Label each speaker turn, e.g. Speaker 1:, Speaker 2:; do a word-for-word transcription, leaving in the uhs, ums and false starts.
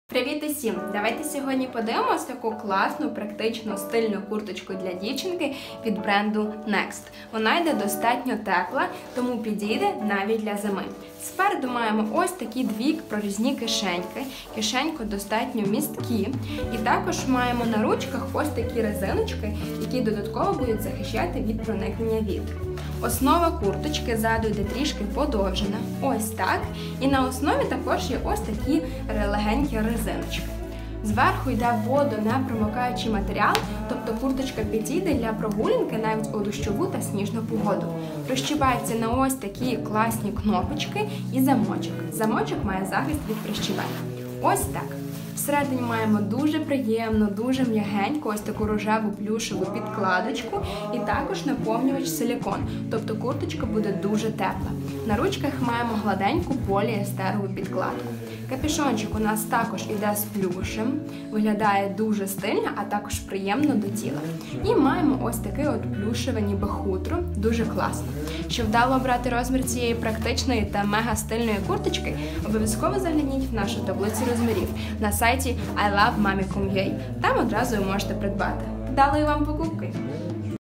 Speaker 1: Привіт усім! Давайте сьогодні подивимось таку класну, практичну, стильну курточку для дівчинки від бренду Next. Вона йде достатньо тепла, тому підійде навіть для зими. Спереду маємо ось такі дві прорізні кишеньки. Кишеньки достатньо місткі. І також маємо на ручках ось такі резиночки, які додатково будуть захищати від проникнення вітру. Основа курточки ззаду йде трішки подовжена, ось так. І на основі також є ось такі легенькі резиночки. Зверху йде водонепромокаючий матеріал, тобто курточка підійде для прогулянки навіть у дощову та сніжну погоду. Розщібається на ось такі класні кнопочки і замочок. Замочок має захист від прищібання. Ось так. Всередині маємо дуже приємну, дуже м'ягеньку, ось таку рожеву плюшеву підкладочку і також наповнювач силікон, тобто курточка буде дуже тепла. На ручках маємо гладеньку поліестерову підкладку. Капюшончик у нас також іде з плюшем, виглядає дуже стильно, а також приємно до тіла. І маємо ось таке от плюшеве ніби хутро, дуже класно. Щоб вдало обрати розмір цієї практичної та мега стильної курточки, обов'язково загляніть в нашу таблицю розмірів на сайті ай лав мамі крапка ком крапка ю а. Там одразу ви можете придбати. Вдалої вам покупки!